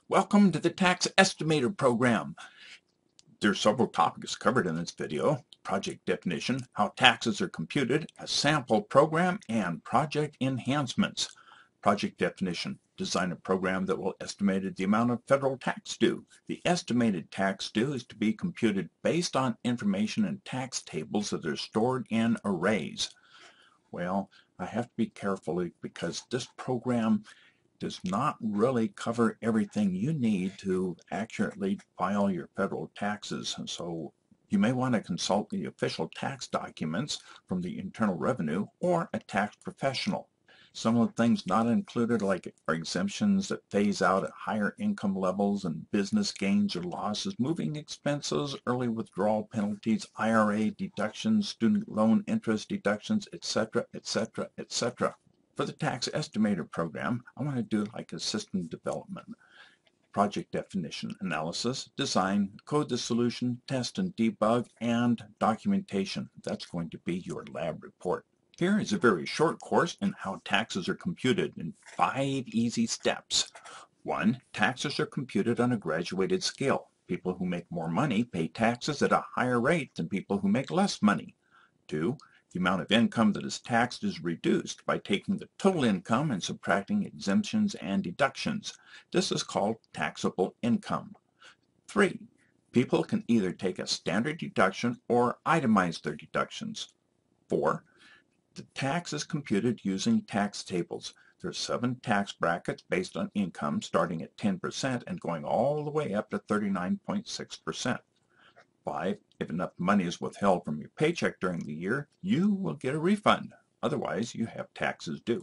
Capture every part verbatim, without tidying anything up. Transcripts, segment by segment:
Welcome to the Tax Estimator program. There are several topics covered in this video: project definition, how taxes are computed, a sample program, and project enhancements. Project definition: design a program that will estimate the amount of federal tax due. The estimated tax due is to be computed based on information in tax tables that are stored in arrays. Well, I have to be careful because this program does not really cover everything you need to accurately file your federal taxes. And so you may want to consult the official tax documents from the Internal Revenue or a tax professional. Some of the things not included like are exemptions that phase out at higher income levels and business gains or losses, moving expenses, early withdrawal penalties, I R A deductions, student loan interest deductions, et cetera, et cetera, et cetera. For the Tax Estimator program, I want to do like a system development, project definition, analysis, design, code the solution, test and debug, and documentation. That's going to be your lab report. Here is a very short course in how taxes are computed in five easy steps. One, taxes are computed on a graduated scale. People who make more money pay taxes at a higher rate than people who make less money. Two, the amount of income that is taxed is reduced by taking the total income and subtracting exemptions and deductions. This is called taxable income. Three, people can either take a standard deduction or itemize their deductions. Four, the tax is computed using tax tables. There are seven tax brackets based on income starting at ten percent and going all the way up to thirty-nine point six percent. Five, if enough money is withheld from your paycheck during the year, you will get a refund. Otherwise, you have taxes due.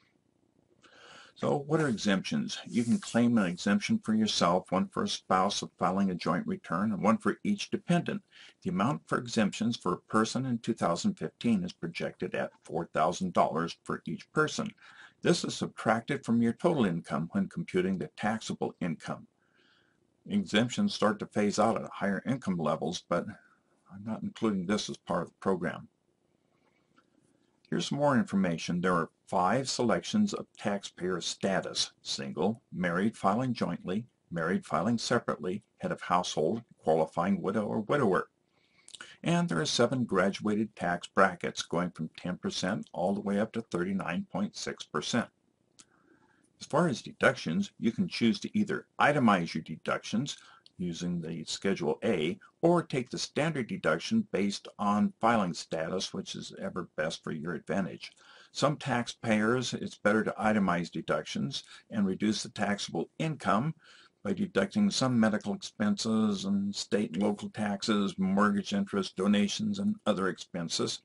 So what are exemptions? You can claim an exemption for yourself, one for a spouse of filing a joint return, and one for each dependent. The amount for exemptions for a person in two thousand fifteen is projected at four thousand dollars for each person. This is subtracted from your total income when computing the taxable income. Exemptions start to phase out at higher income levels, but I'm not including this as part of the program. Here's some more information. There are five selections of taxpayer status: single, married filing jointly, married filing separately, head of household, qualifying widow or widower. And there are seven graduated tax brackets going from ten percent all the way up to thirty-nine point six percent. As far as deductions, you can choose to either itemize your deductions using the Schedule A or take the standard deduction based on filing status, which is ever best for your advantage. Some taxpayers, it's better to itemize deductions and reduce the taxable income by deducting some medical expenses and state and local taxes, mortgage interest, donations, and other expenses.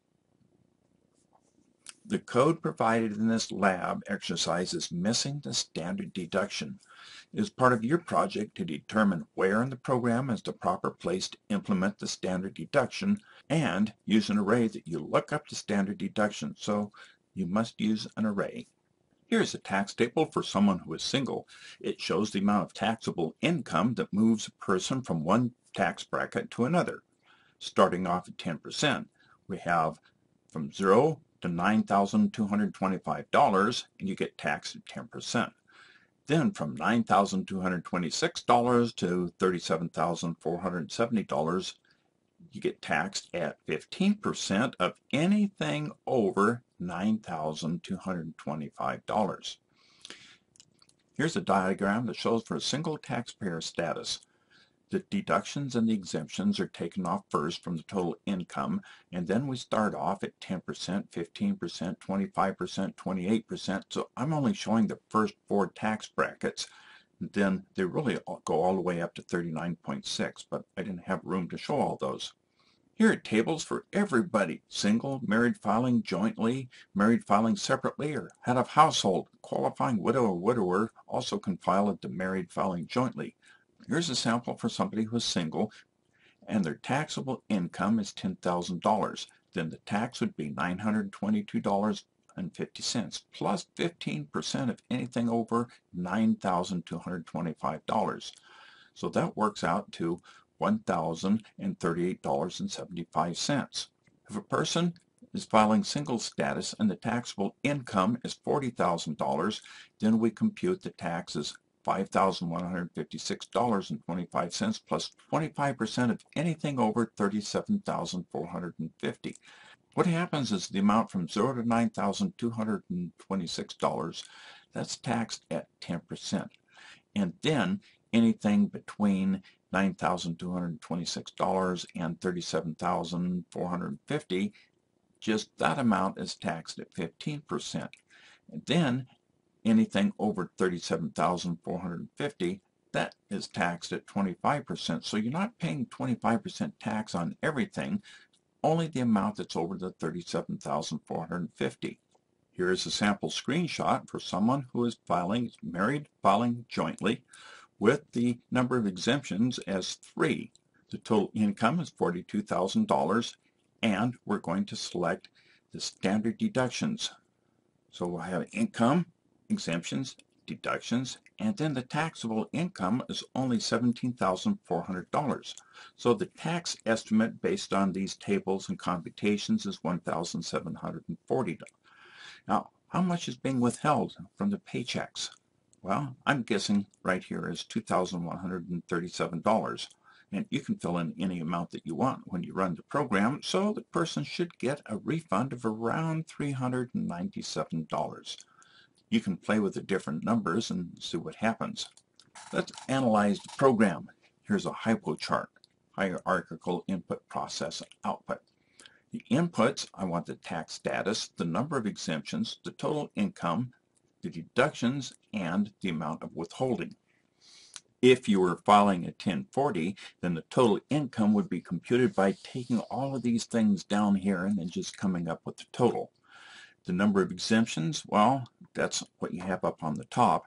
The code provided in this lab exercise is missing the standard deduction. It is part of your project to determine where in the program is the proper place to implement the standard deduction and use an array that you look up the standard deduction, so you must use an array. Here's a tax table for someone who is single. It shows the amount of taxable income that moves a person from one tax bracket to another. Starting off at ten percent, we have from zero to nine thousand two hundred twenty-five dollars, and you get taxed at ten percent. Then from nine thousand two hundred twenty-six dollars to thirty-seven thousand four hundred seventy dollars, you get taxed at fifteen percent of anything over nine thousand two hundred twenty-five dollars. Here's a diagram that shows for a single taxpayer status. The deductions and the exemptions are taken off first from the total income, and then we start off at ten percent, fifteen percent, twenty-five percent, twenty-eight percent. So I'm only showing the first four tax brackets. Then they really go all the way up to thirty-nine point six, but I didn't have room to show all those. Here are tables for everybody: single, married filing jointly, married filing separately, or head of household. Qualifying widow or widower also can file at the married filing jointly. Here's a sample for somebody who is single and their taxable income is ten thousand dollars. Then the tax would be nine hundred twenty-two dollars and fifty cents plus fifteen percent of anything over nine thousand two hundred twenty-five dollars. So that works out to one thousand thirty-eight dollars and seventy-five cents. If a person is filing single status and the taxable income is forty thousand dollars, then we compute the taxes five thousand one hundred fifty-six dollars and twenty-five cents plus twenty-five percent of anything over thirty-seven thousand four hundred fifty dollars. What happens is the amount from zero to nine thousand two hundred twenty-six dollars, that's taxed at ten percent. And then anything between nine thousand two hundred twenty-six dollars and thirty-seven thousand four hundred fifty dollars, just that amount is taxed at fifteen percent. And then anything over thirty-seven thousand four hundred fifty dollars, that is taxed at twenty-five percent. So you're not paying twenty-five percent tax on everything, only the amount that's over the thirty-seven thousand four hundred fifty dollars. Here is a sample screenshot for someone who is filing, married, filing jointly, with the number of exemptions as three. The total income is forty-two thousand dollars, and we're going to select the standard deductions. So we'll have income, exemptions, deductions, and then the taxable income is only seventeen thousand four hundred dollars. So the tax estimate based on these tables and computations is one thousand seven hundred forty dollars. Now, how much is being withheld from the paychecks? Well, I'm guessing right here is two thousand one hundred thirty-seven dollars. And you can fill in any amount that you want when you run the program, so the person should get a refund of around three hundred ninety-seven dollars. You can play with the different numbers and see what happens. Let's analyze the program. Here's a HIPO chart, hierarchical input, process, output. The inputs, I want the tax status, the number of exemptions, the total income, the deductions, and the amount of withholding. If you were filing a ten forty, then the total income would be computed by taking all of these things down here and then just coming up with the total. The number of exemptions, well, that's what you have up on the top.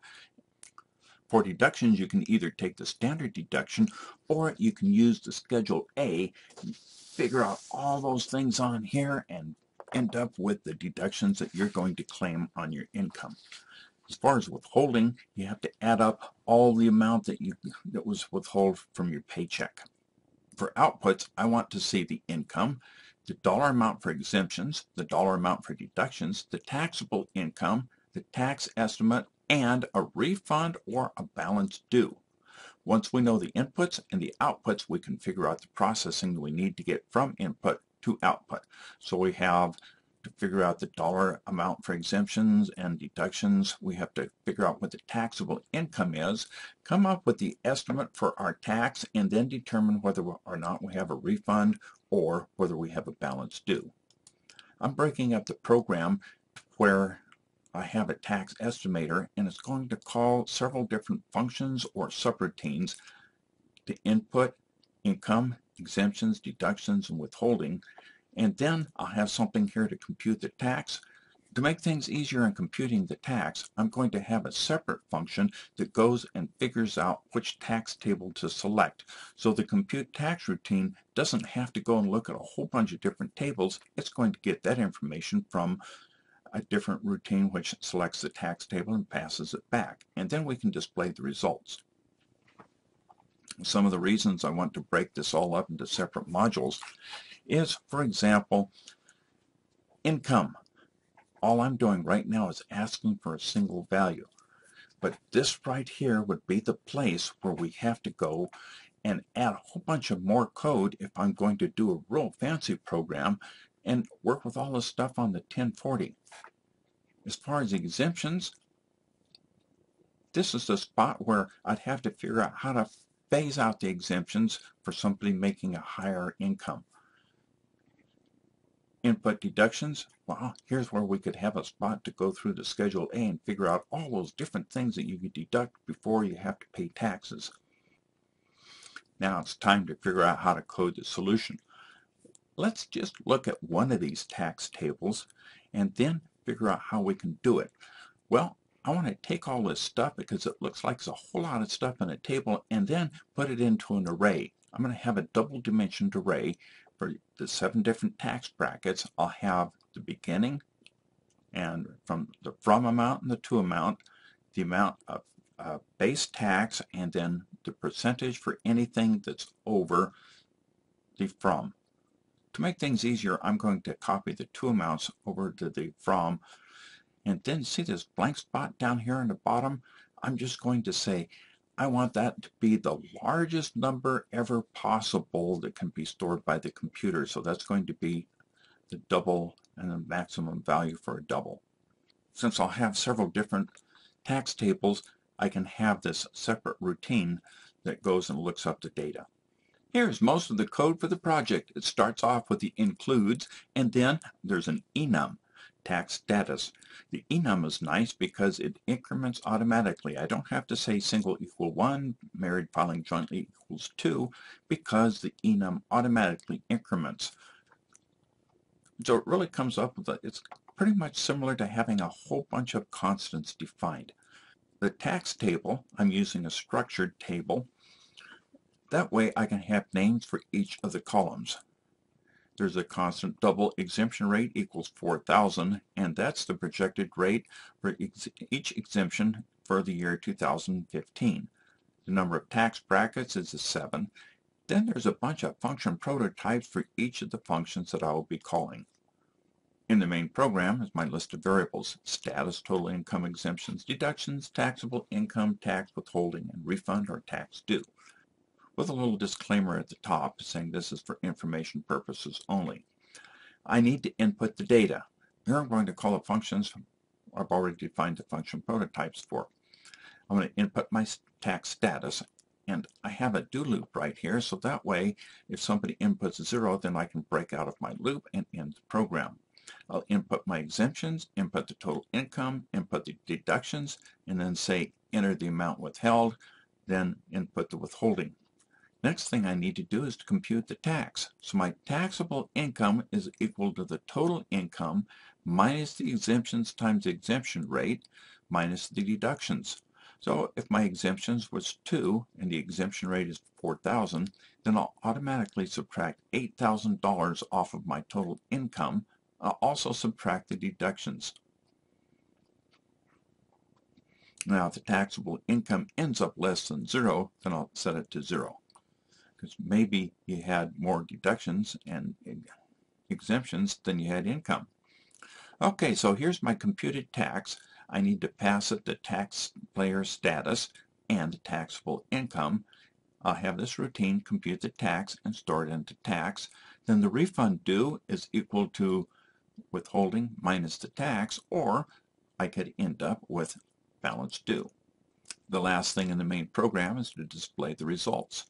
For deductions, you can either take the standard deduction or you can use the Schedule A, figure out all those things on here, and end up with the deductions that you're going to claim on your income. As far as withholding, you have to add up all the amount that you that was withheld from your paycheck. For outputs, I want to see the income, the dollar amount for exemptions, the dollar amount for deductions, the taxable income, the tax estimate, and a refund or a balance due. Once we know the inputs and the outputs, we can figure out the processing we need to get from input to output. So we have to figure out the dollar amount for exemptions and deductions. We have to figure out what the taxable income is, come up with the estimate for our tax, and then determine whether or not we have a refund or whether we have a balance due. I'm breaking up the program where I have a tax estimator, and it's going to call several different functions or subroutines to input income, exemptions, deductions, and withholding. And then I'll have something here to compute the tax. To make things easier in computing the tax, I'm going to have a separate function that goes and figures out which tax table to select. So the compute tax routine doesn't have to go and look at a whole bunch of different tables. It's going to get that information from a different routine which selects the tax table and passes it back. And then we can display the results. Some of the reasons I want to break this all up into separate modules is, for example, income. All I'm doing right now is asking for a single value. But this right here would be the place where we have to go and add a whole bunch of more code if I'm going to do a real fancy program and work with all this stuff on the ten forty. As far as exemptions, this is the spot where I'd have to figure out how to phase out the exemptions for somebody making a higher income. Input deductions, well, here's where we could have a spot to go through the Schedule A and figure out all those different things that you could deduct before you have to pay taxes. Now it's time to figure out how to code the solution. Let's just look at one of these tax tables and then figure out how we can do it. Well, I want to take all this stuff because it looks like there's a whole lot of stuff in a table and then put it into an array. I'm going to have a double dimensioned array for the seven different tax brackets. I'll have the beginning, and from the from amount and the to amount, the amount of uh, base tax, and then the percentage for anything that's over the from. To make things easier, I'm going to copy the two amounts over to the from, and then see this blank spot down here in the bottom. I'm just going to say I want that to be the largest number ever possible that can be stored by the computer. So that's going to be the double and the maximum value for a double. Since I'll have several different tax tables, I can have this separate routine that goes and looks up the data. Here's most of the code for the project. It starts off with the includes, and then there's an enum, tax status. The enum is nice because it increments automatically. I don't have to say single equal one, married filing jointly equals two, because the enum automatically increments. So it really comes up with a, it's pretty much similar to having a whole bunch of constants defined. The tax table, I'm using a structured table. That way I can have names for each of the columns. There's a constant double exemption rate equals four thousand, and that's the projected rate for ex each exemption for the year two thousand fifteen. The number of tax brackets is a seven. Then there's a bunch of function prototypes for each of the functions that I will be calling. In the main program is my list of variables: status, total income, exemptions, deductions, taxable income, tax withholding, and refund or tax due, with a little disclaimer at the top saying this is for information purposes only. I need to input the data. Here I'm going to call the functions I've already defined the function prototypes for. I'm going to input my tax status, and I have a do loop right here, so that way if somebody inputs zero, then I can break out of my loop and end the program. I'll input my exemptions, input the total income, input the deductions, and then say enter the amount withheld, then input the withholding. Next thing I need to do is to compute the tax. So my taxable income is equal to the total income minus the exemptions times the exemption rate minus the deductions. So if my exemptions was two and the exemption rate is four thousand, then I'll automatically subtract eight thousand dollars off of my total income. I'll also subtract the deductions. Now if the taxable income ends up less than zero, then I'll set it to zero, because maybe you had more deductions and exemptions than you had income. Okay, so here's my computed tax. I need to pass it the taxpayer status and the taxable income. I'll have this routine compute the tax and store it into tax. Then the refund due is equal to withholding minus the tax, or I could end up with balance due. The last thing in the main program is to display the results.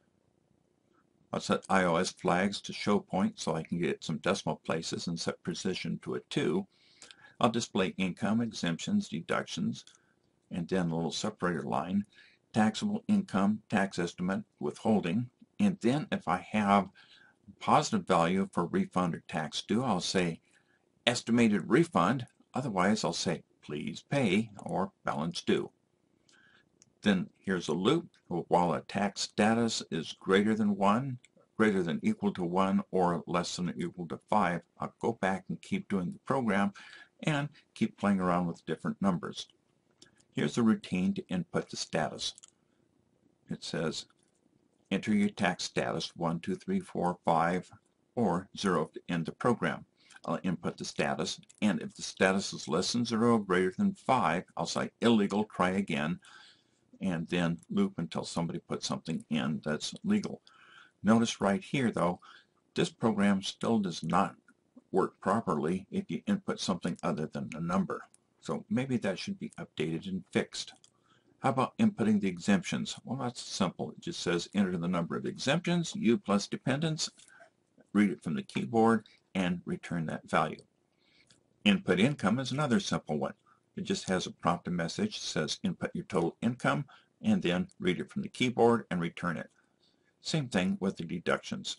I'll set I O S flags to show point so I can get some decimal places and set precision to a two. I'll display income, exemptions, deductions, and then a little separator line, taxable income, tax estimate, withholding, and then if I have a positive value for refund or tax due, I'll say estimated refund. Otherwise I'll say please pay or balance due. Then here's a loop. While a tax status is greater than one, greater than equal to one, or less than or equal to five, I'll go back and keep doing the program and keep playing around with different numbers. Here's the routine to input the status. It says enter your tax status one, two, three, four, five, or zero to end the program. I'll input the status, and if the status is less than zero, greater than five, I'll say illegal, try again, and then loop until somebody puts something in that's legal. Notice right here though, this program still does not work properly if you input something other than a number. So maybe that should be updated and fixed. How about inputting the exemptions? Well, that's simple. It just says enter the number of exemptions, U plus dependents, read it from the keyboard, and return that value. Input income is another simple one. It just has a prompt a message that says input your total income, and then read it from the keyboard and return it. Same thing with the deductions.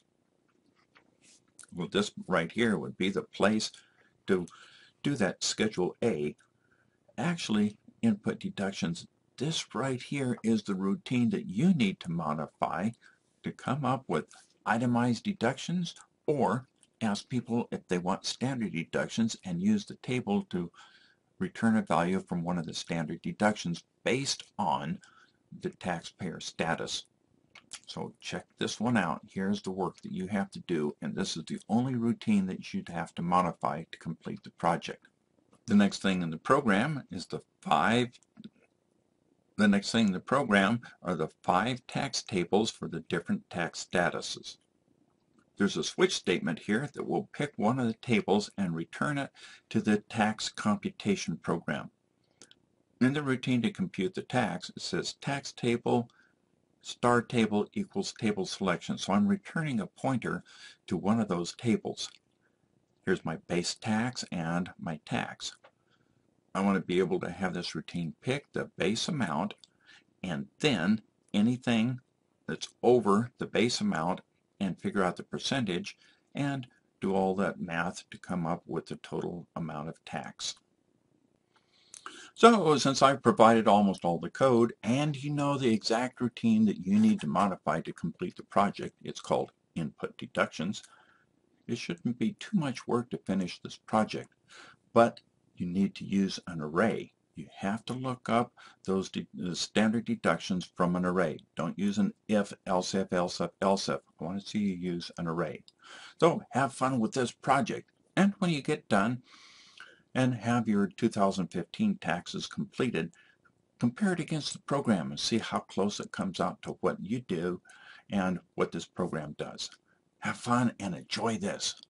Well, this right here would be the place to do that Schedule A. Actually, input deductions. This right here is the routine that you need to modify to come up with itemized deductions, or ask people if they want standard deductions and use the table to return a value from one of the standard deductions based on the taxpayer status. So check this one out. Here's the work that you have to do, and this is the only routine that you'd have to modify to complete the project. The next thing in the program is the five The next thing in the program are the five tax tables for the different tax statuses. There's a switch statement here that will pick one of the tables and return it to the tax computation program. In the routine to compute the tax, it says tax table star table equals table selection. So I'm returning a pointer to one of those tables. Here's my base tax and my tax. I want to be able to have this routine pick the base amount and then anything that's over the base amount and figure out the percentage and do all that math to come up with the total amount of tax. So since I've provided almost all the code and you know the exact routine that you need to modify to complete the project, it's called input deductions, it shouldn't be too much work to finish this project. But you need to use an array. You have to look up those de the standard deductions from an array. Don't use an if, else if, else if, else if. I want to see you use an array. So have fun with this project. And when you get done and have your two thousand fifteen taxes completed, compare it against the program and see how close it comes out to what you do and what this program does. Have fun and enjoy this.